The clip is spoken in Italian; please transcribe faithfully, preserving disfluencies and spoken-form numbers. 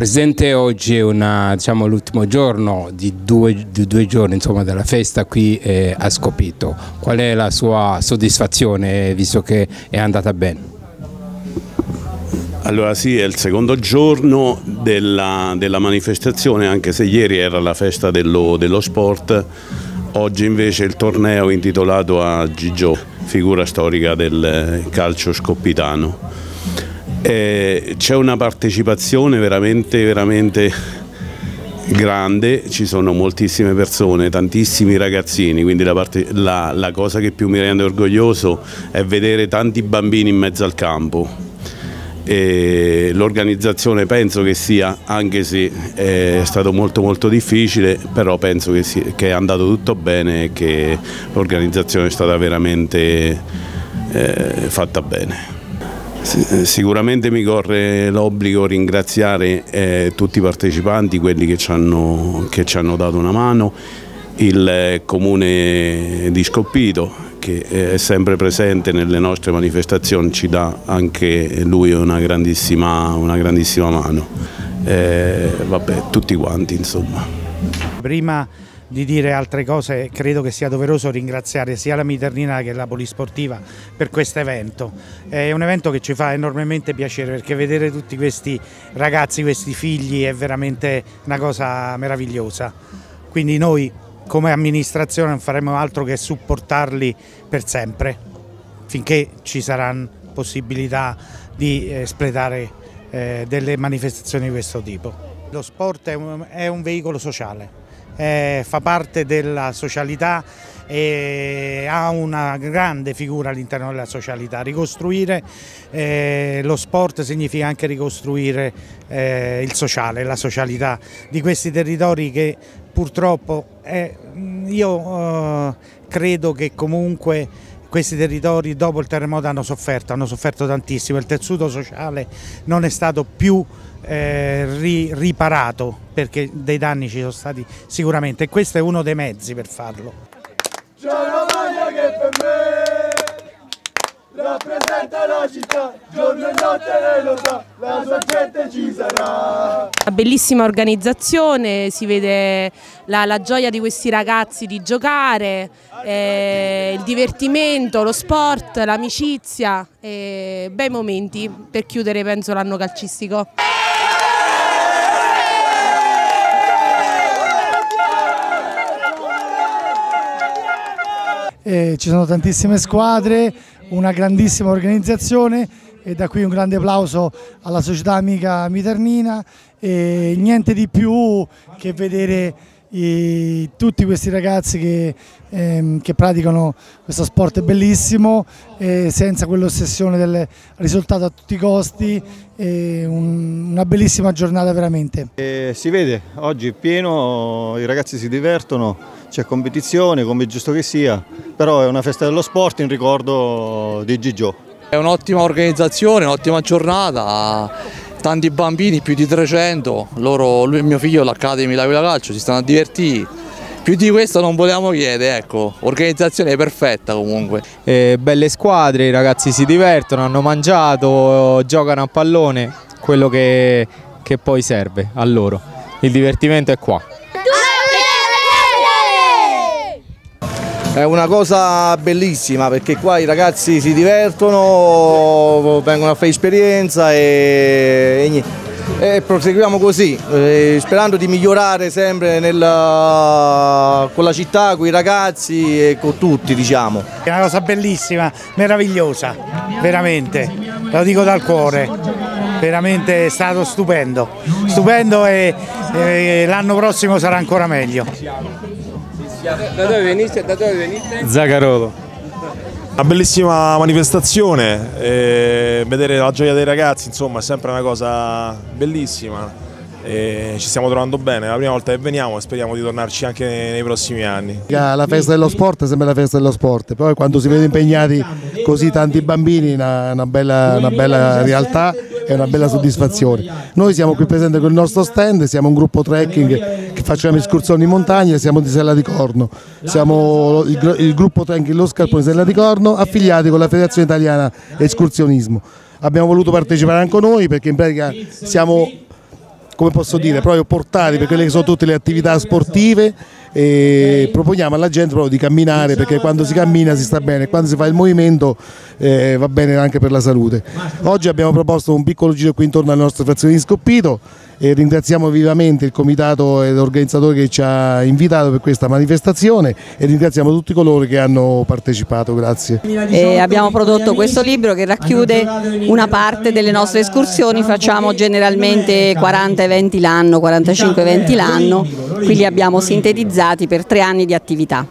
Presidente, oggi è una, diciamo, l'ultimo giorno di due, di due giorni insomma, della festa qui eh, a Scopito. Qual è la sua soddisfazione visto che è andata bene? Allora sì, è il secondo giorno della, della manifestazione, anche se ieri era la festa dello, dello sport, oggi invece il torneo intitolato a Gigio, figura storica del calcio scoppitano. C'è una partecipazione veramente, veramente grande, ci sono moltissime persone, tantissimi ragazzini, quindi la, parte, la, la cosa che più mi rende orgoglioso è vedere tanti bambini in mezzo al campo. L'organizzazione penso che sia, anche se è stato molto molto difficile, però penso che, sia, che è andato tutto bene e che l'organizzazione è stata veramente eh, fatta bene. Sicuramente mi corre l'obbligo di ringraziare eh, tutti i partecipanti, quelli che ci hanno, che ci hanno dato una mano, il comune di Scopito che è sempre presente nelle nostre manifestazioni, ci dà anche lui una grandissima, una grandissima mano, eh, vabbè, tutti quanti insomma. Prima di dire altre cose credo che sia doveroso ringraziare sia la Miternina che la Polisportiva per questo evento. È un evento che ci fa enormemente piacere perché vedere tutti questi ragazzi, questi figli è veramente una cosa meravigliosa. Quindi noi come amministrazione non faremo altro che supportarli per sempre finché ci saranno possibilità di espletare eh, delle manifestazioni di questo tipo. Lo sport è un, è un veicolo sociale. Eh, fa parte della socialità e ha una grande figura all'interno della socialità. Ricostruire eh, lo sport significa anche ricostruire eh, il sociale, la socialità di questi territori che purtroppo è, io eh, credo che comunque questi territori dopo il terremoto hanno sofferto, hanno sofferto tantissimo, il tessuto sociale non è stato più eh, ri, riparato perché dei danni ci sono stati sicuramente e questo è uno dei mezzi per farlo. C'è una maglia che per me rappresenta la città, giorno e notte lei lo sa, la sua gente ci sarà. Una bellissima organizzazione, si vede la, la gioia di questi ragazzi di giocare, eh, il divertimento, lo sport, l'amicizia, eh, bei momenti per chiudere penso l'anno calcistico. Eh, ci sono tantissime squadre, una grandissima organizzazione e da qui un grande applauso alla società amica Miternina e niente di più che vedere i, tutti questi ragazzi che, ehm, che praticano questo sport bellissimo eh, senza quell'ossessione del risultato a tutti i costi, eh, un, una bellissima giornata veramente. Eh, si vede, oggi è pieno, i ragazzi si divertono, c'è competizione come è giusto che sia, però è una festa dello sport in ricordo di Gigio. È un'ottima organizzazione, un'ottima giornata, tanti bambini, più di trecento, loro, lui e mio figlio all'Academy L'Aquila Calcio si stanno a divertire, più di questo non volevamo chiedere, ecco, organizzazione perfetta comunque. Eh, belle squadre, i ragazzi si divertono, hanno mangiato, giocano a pallone, quello che, che poi serve a loro, il divertimento è qua. È una cosa bellissima perché qua i ragazzi si divertono, vengono a fare esperienza e, e, e proseguiamo così, eh, sperando di migliorare sempre nella, con la città, con i ragazzi e con tutti, diciamo. È una cosa bellissima, meravigliosa, veramente, lo dico dal cuore, veramente è stato stupendo, stupendo e, e l'anno prossimo sarà ancora meglio. Da dove venite? Da dove venite? Zagarolo. Una bellissima manifestazione, eh, vedere la gioia dei ragazzi, insomma, è sempre una cosa bellissima. E ci stiamo trovando bene, è la prima volta che veniamo e speriamo di tornarci anche nei, nei prossimi anni. La festa dello sport è sempre la festa dello sport, poi quando si vede impegnati così tanti bambini è una, una, bella, una bella realtà e una bella soddisfazione. Noi siamo qui presenti con il nostro stand, siamo un gruppo trekking che facciamo escursioni in montagna, siamo di Sella di Corno, siamo il, il gruppo trekking Lo Scarpone di Sella di Corno affiliati con la Federazione Italiana Escursionismo. Abbiamo voluto partecipare anche noi perché in pratica siamo come posso dire, proprio portati per quelle che sono tutte le attività sportive, e proponiamo alla gente proprio di camminare, perché quando si cammina si sta bene, quando si fa il movimento eh, va bene anche per la salute. Oggi abbiamo proposto un piccolo giro qui intorno alle nostre frazioni di Scoppito e ringraziamo vivamente il comitato e l'organizzatore che ci ha invitato per questa manifestazione e ringraziamo tutti coloro che hanno partecipato. Grazie. E abbiamo prodotto questo libro che racchiude una parte delle nostre escursioni, facciamo generalmente quaranta eventi l'anno, quarantacinque eventi l'anno, qui li abbiamo sintetizzati per tre anni di attività.